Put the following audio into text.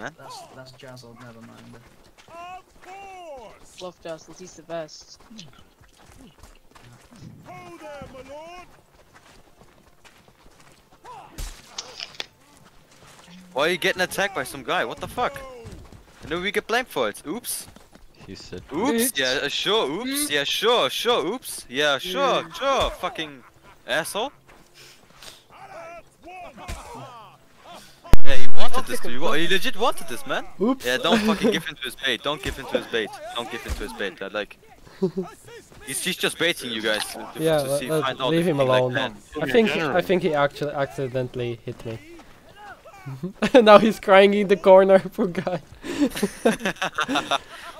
man. That's Jazzled, never mind. Love Jazzled, he's the best. Why are you getting attacked by some guy? What the fuck? And then we get blamed for it. Oops. He said. Oops. Yeah, sure. Oops. Yeah, sure. Sure. Oops. Yeah, sure. Sure. Fucking asshole. Yeah, he wanted this. He legit wanted this, man. Oops. Yeah, don't fucking give into his bait. Don't give into his bait. Don't give into his bait. Like, he's just baiting you guys to Yeah, see, find out leave if him he, like, alone. can. I think he actually accidentally hit me. Now he's crying in the corner, poor guy.